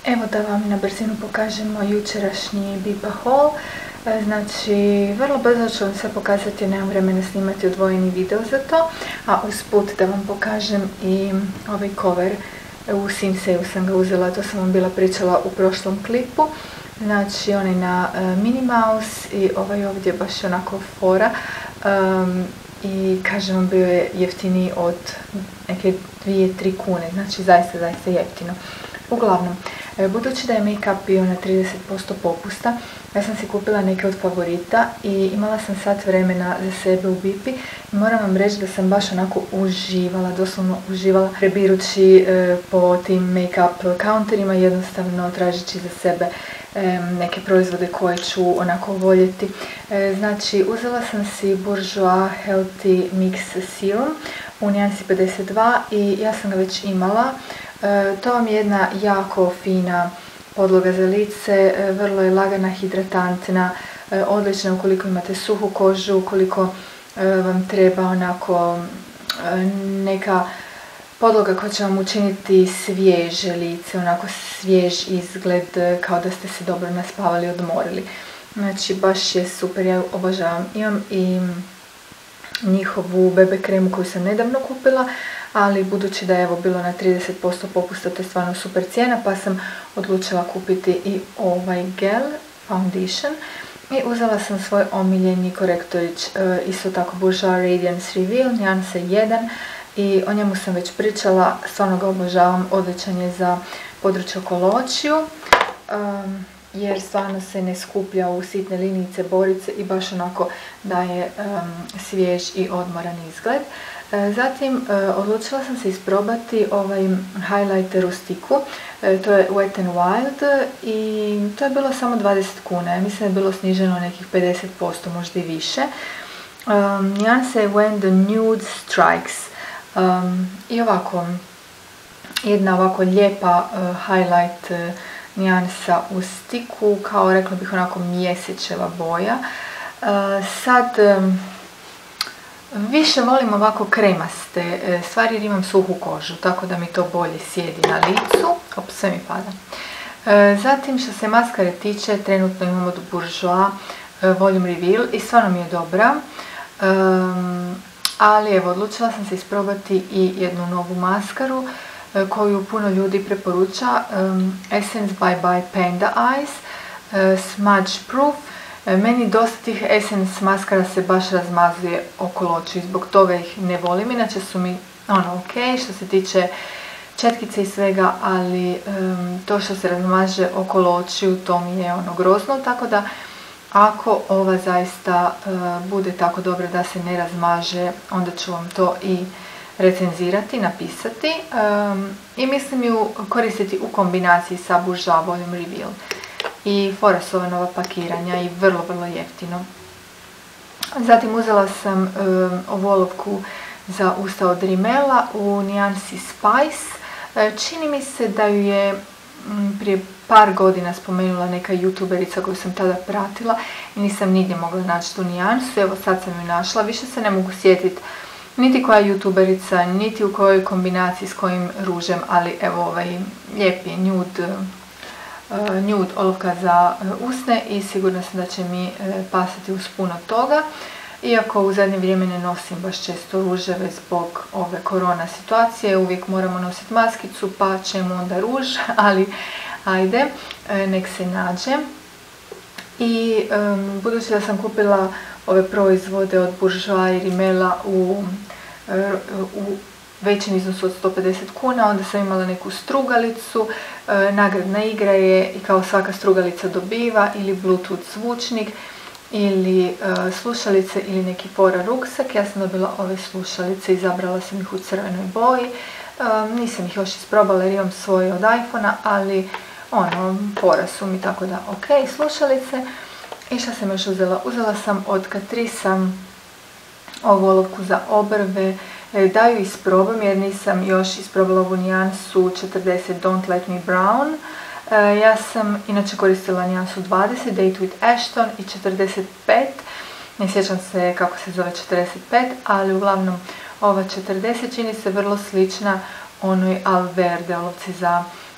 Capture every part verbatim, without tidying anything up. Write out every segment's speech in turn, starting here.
Evo da vam na brzinu pokažemo jučerašnji Biba haul. Znači, vrlo brzo ću vam sve pokazati jer nemam vremena snimati odvojeni video za to. A usput da vam pokažem i ovaj cover. U Simseju sam ga uzela, to sam vam bila pričala u prošlom klipu. Znači, onaj na Minnie Mouse i ovaj ovdje baš onako fora. Um, I kažem vam, bio je jeftiniji od neke dvije tri kune. Znači, zaista, zaista jeftino. Uglavnom, budući da je make-up bio na trideset posto popusta, ja sam si kupila neke od favorita i imala sam sat vremena za sebe u Bipi i moram vam reći da sam baš onako uživala, doslovno uživala prebirući e, po tim make-up counterima, jednostavno tražići za sebe e, neke proizvode koje ću onako voljeti. E, znači, uzela sam si Bourjois Healthy Mix Serum u nijansi pedeset dva i ja sam ga već imala. E, to vam je jedna jako fina podloga za lice, e, vrlo je lagana, hidratantna, e, odlična ukoliko imate suhu kožu, ukoliko e, vam treba onako e, neka podloga koja će vam učiniti svježe lice, onako svjež izgled, kao da ste se dobro naspavali i odmorili. Znači, baš je super, ja ju obožavam. Imam i njihovu bebe kremu koju sam nedavno kupila, ali budući da je evo bilo na trideset posto popusta, to je stvarno super cijena, pa sam odlučila kupiti i ovaj gel foundation. I uzela sam svoj omiljeni korektorić, e, isto tako Bourjois Radiance Reveal, nijansa jedan, i o njemu sam već pričala, stvarno ga obožavam, odličan je za područje oko očiju, um, jer stvarno se ne skuplja u sitne linijice, borice i baš onako daje um, svjež i odmoran izgled. E, zatim e, odlučila sam se isprobati ovaj highlighter u stiku, e, to je Wet n Wild i to je bilo samo dvadeset kuna, ja mislim da je bilo sniženo nekih pedeset posto, možda i više. Um, nijansa je When the Nude Strikes. Um, I ovako, jedna ovako lijepa uh, highlight uh, nijansa u stiku, kao rekla bih onako mjesečeva boja. Uh, sad, um, više volim ovako kremaste stvari jer imam suhu kožu, tako da mi to bolje sjedi na licu. Op, sve mi pada. Uh, zatim, što se maskare tiče, trenutno imam od Bourjois uh, Volume Reveal i stvarno mi je dobra. Um, ali evo, odlučila sam se isprobati i jednu novu maskaru koju puno ljudi preporuča, um, Essence Bye Bye Panda Eyes, uh, Smudge Proof. Meni dosta tih Essence maskara se baš razmazuje okolo očiju, zbog toga ih ne volim, inače su mi ono ok što se tiče četkice i svega, ali um, to što se razmaže okolo očiju, to mi je ono grozno, tako da ako ova zaista uh, bude tako dobra da se ne razmaže, onda ću vam to i recenzirati, napisati. Um, I mislim ju koristiti u kombinaciji sa Bourjois Volume Reveal. I fora su ova nova pakiranja i vrlo, vrlo jeftino. Zatim uzela sam um, ovu olovku za usta od Rimmela u nijansi Spice. Uh, čini mi se da ju je um, prije par godina spomenula neka youtuberica koju sam tada pratila i nisam nigdje mogla naći tu nijansu. Evo, sad sam ju našla, više se ne mogu sjetiti niti koja youtuberica, niti u kojoj kombinaciji s kojim ružem, ali evo ovaj lijepi nude, uh, nude olovka za uh, usne i sigurna sam da će mi uh, pasati uz puno toga. Iako u zadnje vrijeme ne nosim baš često ruževe zbog ove korona situacije, uvijek moramo nositi maskicu, pa čemu onda ruž, ali ajde, nek se nađe. I um, budući da sam kupila ove proizvode od Bourjois i Rimmela u, u većem iznosu od sto pedeset kuna, onda sam imala neku strugalicu, nagradna igra je i kao svaka strugalica dobiva ili Bluetooth zvučnik ili uh, slušalice ili neki fora ruksak. Ja sam dobila ove slušalice, izabrala sam ih u crvenoj boji, um, nisam ih još isprobala jer imam svoje od iPhona, ali ono, fora su mi, tako da ok, slušalice. I što sam još uzela? Uzela sam od Catrice'a ovu olovku za obrve, da ju isprobam jer nisam još isprobala ovu nijansu četrdeset Don't Let Me Brown. Ja sam inače koristila nijansu dvadeset Date with Ashton i četrdeset pet, ne sjećam se kako se zove četrdeset pet, ali uglavnom ova četrdeset čini se vrlo slična onoj Alverde olovci za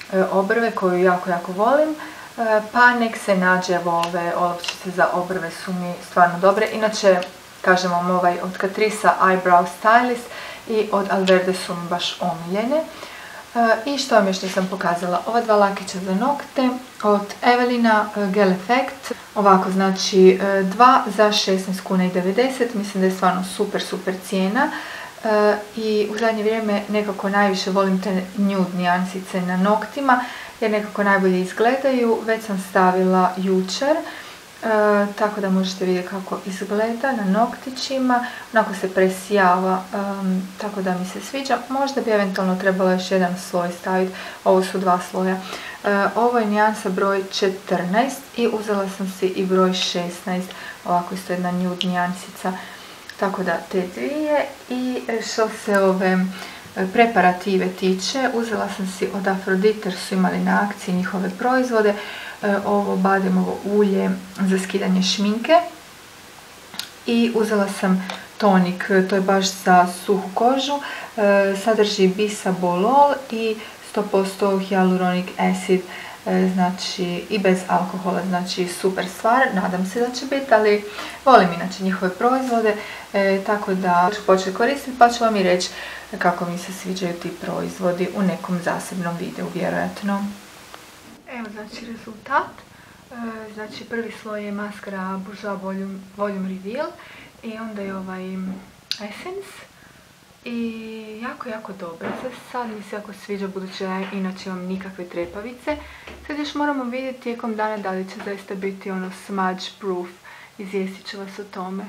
obrve koju jako, jako volim. Pa nek se nađe, evo ove olovčice za obrve su mi stvarno dobre. Inače, kažem vam, ovaj od Catrice'a Eyebrow Stylist i od Alverde su mi baš omiljene. I što vam još nisam pokazala, ova dva lakića za nokte od Evelina Gel Effect. Ovako, znači dva za šesnaest kuna i devedeset, mislim da je stvarno super, super cijena. I u zadnje vrijeme nekako najviše volim te nude nijansice na noktima jer nekako najbolje izgledaju. Već sam stavila jučer, e, tako da možete vidjeti kako izgleda na noktićima. Onako se presijava, um, tako da mi se sviđa. Možda bi eventualno trebalo još jedan sloj staviti, ovo su dva sloja. E, ovo je nijansa broj četrnaest i uzela sam si i broj šesnaest, ovako isto jedna nude nijansica. Tako da te dvije. I što se ove preparative tiče, uzela sam si od Aphrodite jer su imali na akciji njihove proizvode. Ovo bademovo ulje za skidanje šminke. I uzela sam tonik, to je baš za suhu kožu. Sadrži bisabolol i sto posto hyaluronic acid, znači i bez alkohola, znači super stvar, nadam se da će biti, ali volim inače njihove proizvode, e, tako da ću početi koristiti pa ću vam i reći kako mi se sviđaju ti proizvodi u nekom zasebnom videu, vjerojatno. Evo znači rezultat, e, znači prvi sloj je maskara Bourjois Volume, Volume Reveal i onda je ovaj Essence. I jako, jako dobro. Sad mi se jako sviđa, budući da inače imam nikakve trepavice. Sad još moramo vidjeti tijekom dana da li će zaista biti ono smudge proof. Izvijestit ću vas o tome.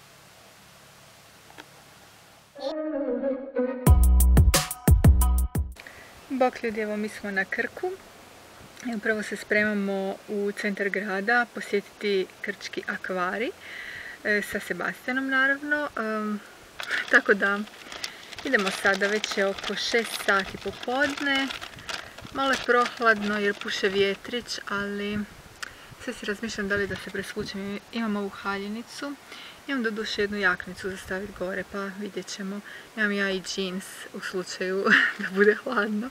Bok ljudi, evo mi smo na Krku. Upravo se spremamo u centar grada posjetiti Krčki akvarij. Sa Sebastianom naravno. Tako da idemo sada, već je oko šest sati popodne, malo je prohladno jer puše vjetrić, ali sve si razmišljam da li da se presvučem. Imam ovu haljinicu, imam doduše jednu jaknicu za staviti gore, pa vidjet ćemo. Imam ja i džins u slučaju da bude hladno.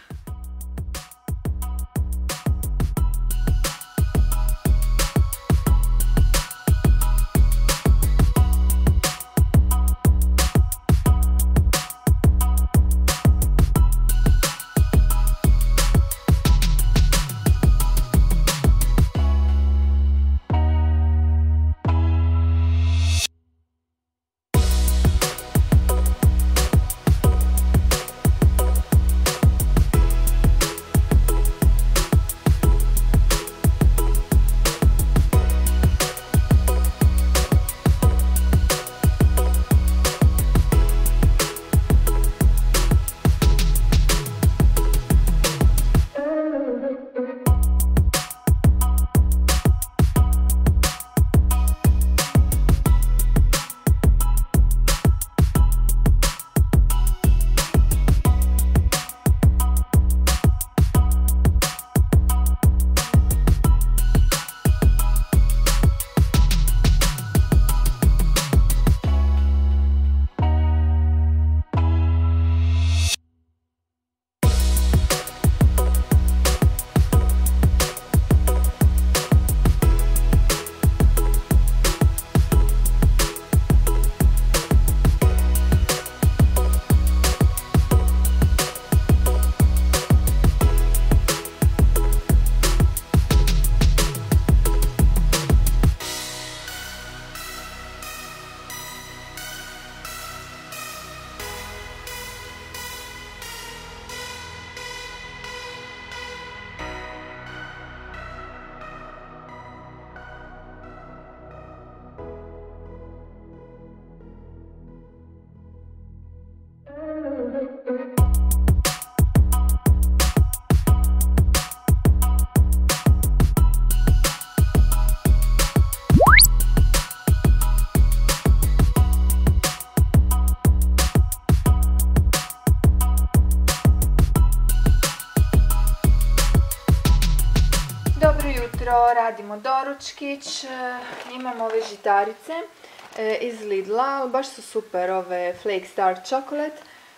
Radimo doručkić, imamo ove žitarice iz Lidla, baš su super ove Flakes Dark Chocolate.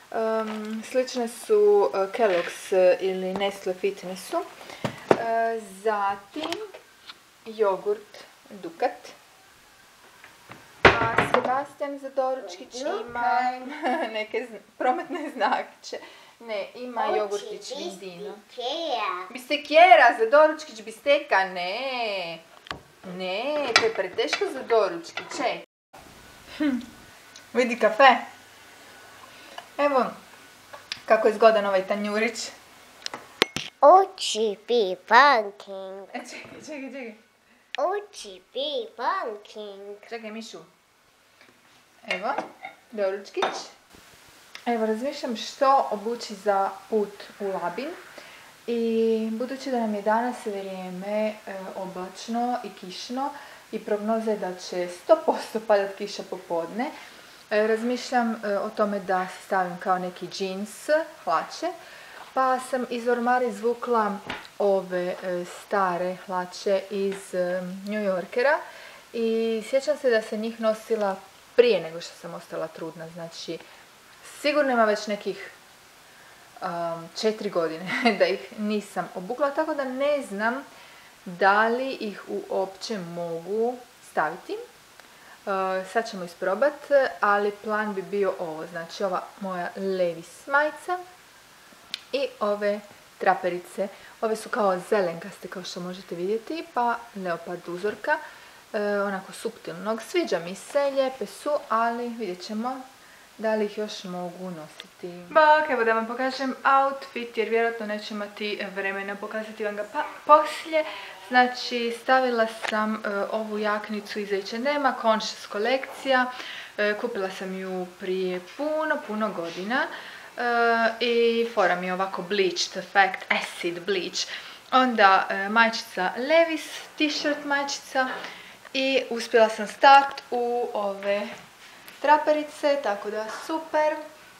Um, slične su uh, Kellogg's ili Nestle Fitnessu. Uh, zatim jogurt Dukat. A Sebastian za doručkić ima neke prometne znakiće. Ne, ima jogurtić Vindino. Bistekjera za doručkić, bisteka, ne. Ne, to je preteško za doručkić, ej. Hm. Vidi kafe. Evo kako je zgodan ovaj tanjurić. Oči bi banking. E, čekaj, čekaj, čekaj. Oči bi banking. Čekaj, Mišu. Evo, doručkić. Evo, razmišljam što obući za put u Labin. I budući da nam je danas vrijeme e, oblačno i kišno i prognoza je da će sto posto padat kiša popodne, e, razmišljam e, o tome da se stavim kao neki džins, hlače. Pa sam iz ormara izvukla ove e, stare hlače iz e, New Yorkera i sjećam se da sam njih nosila prije nego što sam ostala trudna. Znači, sigurno ima već nekih um, četiri godine da ih nisam obukla, tako da ne znam da li ih uopće mogu staviti. Uh, sad ćemo isprobati, ali plan bi bio ovo. Znači, ova moja Levi's majica i ove traperice. Ove su kao zelenkaste, kao što možete vidjeti, pa leopard uzorka, e, onako suptilnog. Sviđa mi se, lijepe su, ali vidjet ćemo da li ih još mogu nositi. Bok, evo da vam pokažem outfit, jer vjerojatno neću imati vremena pokazati vam ga pa poslije. Znači, stavila sam e, ovu jaknicu iz H and M-a, Conscious kolekcija. E, kupila sam ju prije puno, puno godina. Uh, i fora mi je ovako bleached effect, acid bleach. Onda uh, majčica Levi's, t-shirt majčica i uspjela sam stati u ove traperice, tako da super.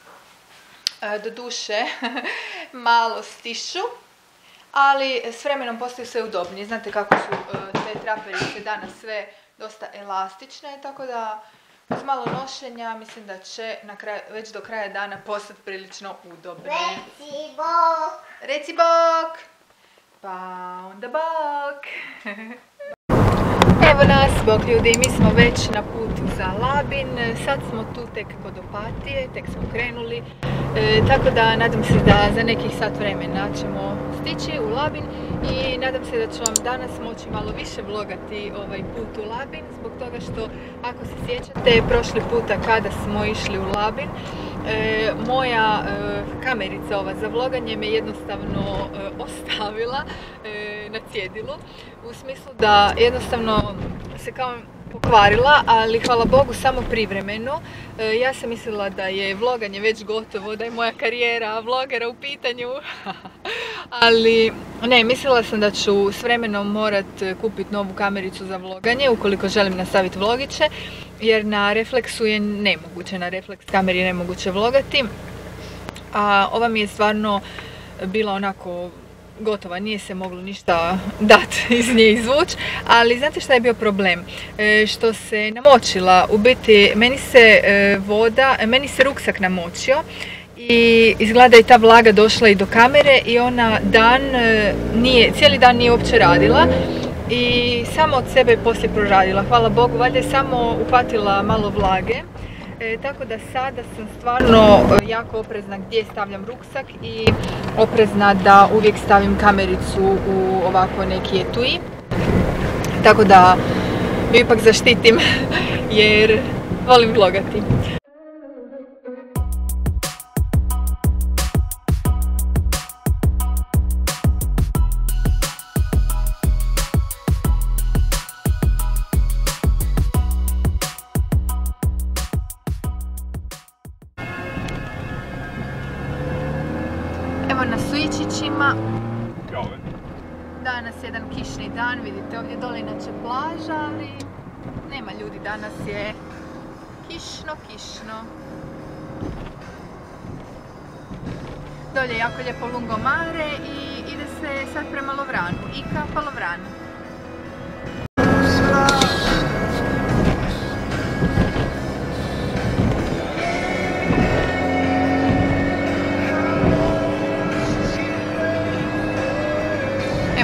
Uh, doduše malo stišu, ali s vremenom postaju sve udobnije. Znate kako su uh, te traperice danas sve dosta elastične, tako da uz malo nošenja mislim da će na kraju, već do kraja dana postati prilično udobne. Reci bok! Reci bok! Pa onda bok! Evo nas, bok ljudi, mi smo već na putu za Labin. Sad smo tu tek kod Opatije, tek smo krenuli. E, tako da nadam se da za nekih sat vremena ćemo stići u Labin. I nadam se da ću vam danas moći malo više vlogati ovaj put u Labin, zbog toga što, ako se sjećate, prošli puta kada smo išli u Labin, e, moja e, kamerica ova za vloganje me jednostavno e, ostavila e, na cjedilu, u smislu da jednostavno se kao pokvarila, ali hvala Bogu samo privremeno. E, ja sam mislila da je vloganje već gotovo, da je moja karijera vlogera u pitanju. Ali ne, mislila sam da ću s vremenom morat kupiti novu kamericu za vloganje ukoliko želim nastaviti vlogiće, jer na refleksu je nemoguće, na refleks kameri je nemoguće vlogati. A ova mi je stvarno bila onako gotova, nije se moglo ništa dati iz nje izvući, ali znate šta je bio problem? E, što se namočila, u biti meni se e, voda, meni se ruksak namočio i izgleda i ta vlaga došla i do kamere i ona dan nije, cijeli dan nije uopće radila i samo od sebe je poslije proradila. Hvala Bogu, valjda je samo uhvatila malo vlage. E, tako da sada sam stvarno jako oprezna gdje stavljam ruksak i oprezna da uvijek stavim kamericu u ovako neki etui. Tako da ju ipak zaštitim jer volim vlogati. Na Sujičićima. Danas je jedan kišni dan, vidite ovdje dole inače plaža, ali nema ljudi, danas je kišno, kišno. Dolje je jako lijepo lungomare i ide se sad prema Lovranu, Ika pa Lovranu.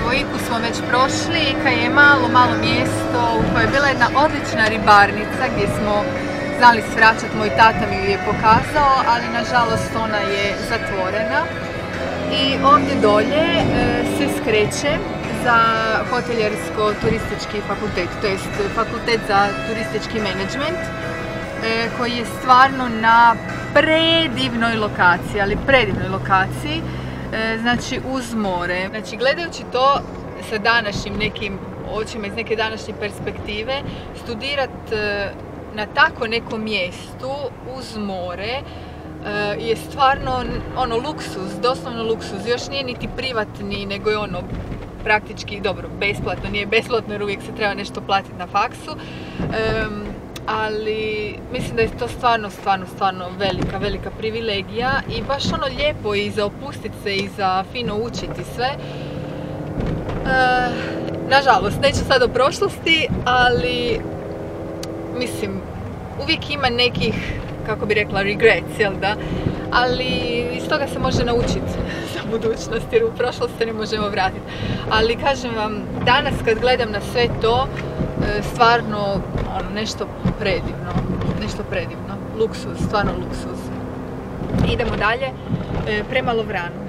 Evo, Iku smo već prošli. Ika je malo, malo mjesto u kojoj je bila jedna odlična ribarnica gdje smo znali svraćati, moj tata mi ju je pokazao, ali nažalost ona je zatvorena. I ovdje dolje e, se skreće za hoteljersko-turistički fakultet, to jest fakultet za turistički menadžment, e, koji je stvarno na predivnoj lokaciji, ali predivnoj lokaciji, e, znači uz more. Znači, gledajući to sa današnjim nekim očima, iz neke današnje perspektive, studirat e, na tako nekom mjestu uz more je stvarno ono luksuz, doslovno luksuz. Još nije niti privatni, nego je ono praktički, dobro, besplatno, nije besplatno jer uvijek se treba nešto platiti na faksu, um, ali mislim da je to stvarno, stvarno, stvarno velika, velika privilegija i baš ono lijepo i za opustiti se i za fino učiti sve. Uh, nažalost, neću sad o prošlosti, ali mislim, uvijek ima nekih, kako bi rekla, regrets, jel da? Ali iz toga se može naučiti za budućnost jer u prošlost se ne možemo vratiti. Ali kažem vam, danas kad gledam na sve to, stvarno ono, nešto predivno, nešto predivno, luksuz, stvarno luksuz. Idemo dalje prema Lovranu.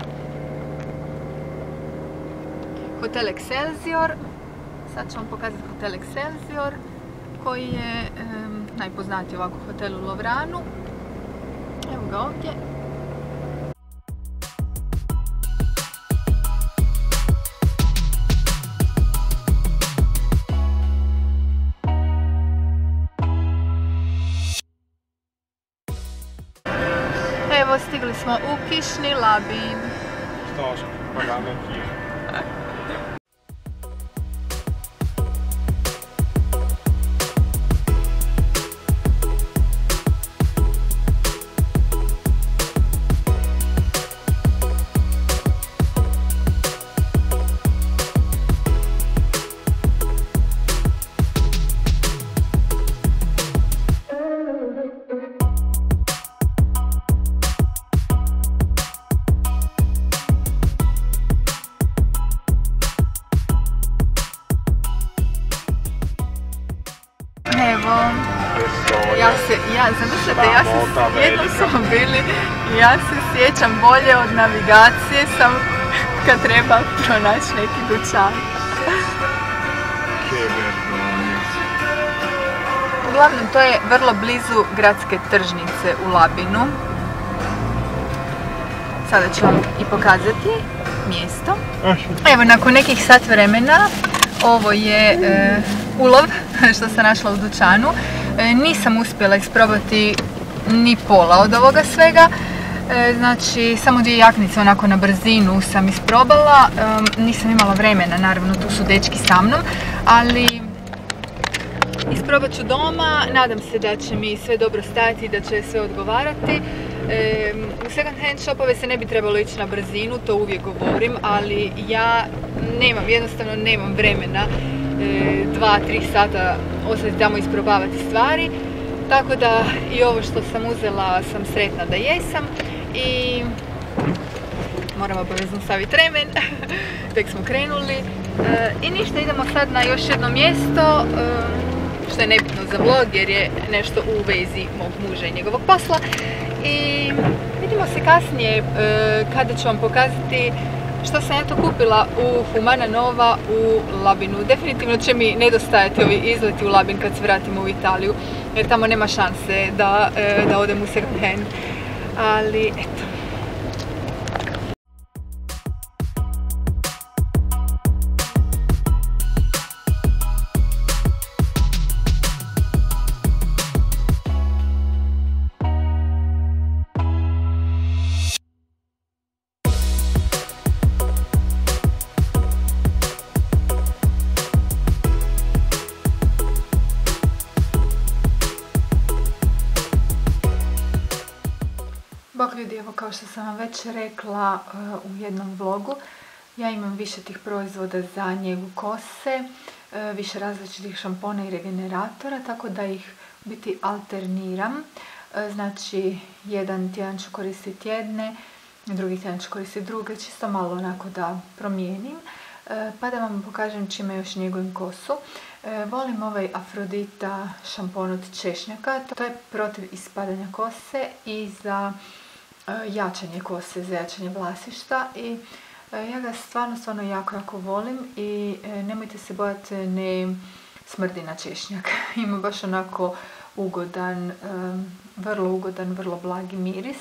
Hotel Excelsior, sad ću vam pokazati Hotel Excelsior, koji je um, najpoznatiji ovako hotel u Lovranu. Evo ga ovdje. Evo, stigli smo u Kišni Labin. Što, pa ga ne. Evo, ja se, ja, zamislite, ja se, jednom smo bili, ja se sjećam bolje od navigacije, samo kad treba pronaći neki dućan. Uglavnom, to je vrlo blizu gradske tržnice u Labinu. Sada ću vam i pokazati mjesto. Evo, nakon nekih sat vremena, ovo je e, ulov što sam našla u dućanu. E, nisam uspjela isprobati ni pola od ovoga svega. E, znači, samo dvije jaknice onako na brzinu sam isprobala. E, nisam imala vremena, naravno, tu su dečki sa mnom, ali isprobat ću doma. Nadam se da će mi sve dobro stajati i da će sve odgovarati. E, u second hand shopove se ne bi trebalo ići na brzinu, to uvijek govorim, ali ja nemam, jednostavno nemam vremena e, dva, tri sata ostati tamo isprobavati stvari, tako da i ovo što sam uzela sam sretna da jesam i moram obavezno staviti remen, tek smo krenuli e, i ništa, idemo sad na još jedno mjesto, e, što je nebitno za vlog jer je nešto u vezi mog muža i njegovog posla. I vidimo se kasnije e, kada ću vam pokazati što sam ja to kupila u Humana Nova u Labinu. Definitivno će mi nedostajati ovi izleti u Labin kad se vratimo u Italiju, jer tamo nema šanse da, e, da odem u second hand. Ali eto. Bok ljudi, evo kao što sam vam već rekla uh, u jednom vlogu, ja imam više tih proizvoda za njegu kose, uh, više različitih šampona i regeneratora, tako da ih u biti alterniram. Uh, znači, jedan tjedan ću koristiti jedne, drugi tjedan ću koristiti druge, čisto malo onako da promijenim. Uh, pa da vam pokažem čime još njegujem kosu. Volim ovaj Afrodita šampon od češnjaka, to je protiv ispadanja kose i za jačanje kose, za jačanje vlasišta i ja ga stvarno, stvarno jako, jako volim i nemojte se bojati, ne smrdi na češnjak. Ima baš onako ugodan, vrlo ugodan, vrlo blagi miris.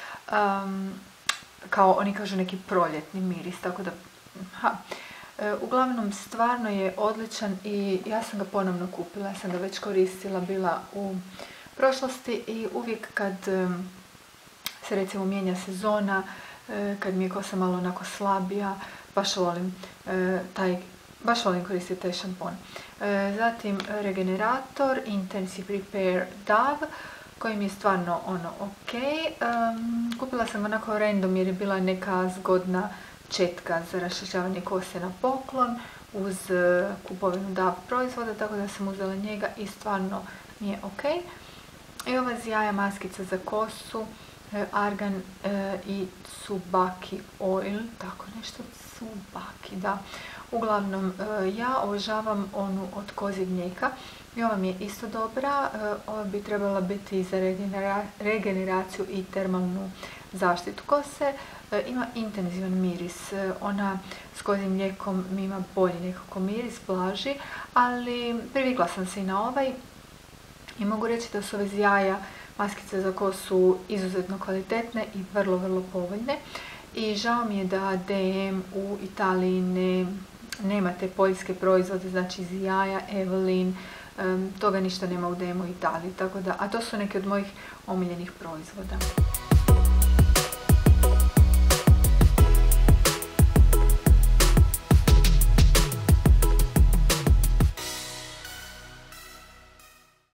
Kao oni kažu neki proljetni miris, tako da... Ha. Uglavnom, stvarno je odličan i ja sam ga ponovno kupila, ja sam ga već koristila bila u prošlosti i uvijek kad se recimo mijenja sezona, kad mi je kosa malo onako slabija, baš volim taj, baš volim koristiti taj šampon. Zatim Regenerator Intensive Repair Dove, koji mi je stvarno ono ok. Kupila sam onako random jer je bila neka zgodna četka za raščišćavanje kose na poklon uz kupovinu Dove proizvoda, tako da sam uzela njega i stvarno mi je ok. I ova Ziaja maskica za kosu, Argan i Tsubaki Oil, tako nešto, Tsubaki, da. Uglavnom, ja obožavam onu od kozjeg mlijeka i ova mi je isto dobra. Ova bi trebala biti za regeneraciju i termalnu zaštitu kose. Ima intenzivan miris, ona s kozjim mlijekom mi ima bolji nekako miris, blaži, ali privikla sam se i na ovaj i mogu reći da su ove Ziaja maskice za kosu izuzetno kvalitetne i vrlo, vrlo povoljne. I žao mi je da D M u Italiji ne, nema te poljske proizvode, znači Ziaja, Evelyn, um, toga ništa nema u D M u Italiji, tako da, a to su neke od mojih omiljenih proizvoda.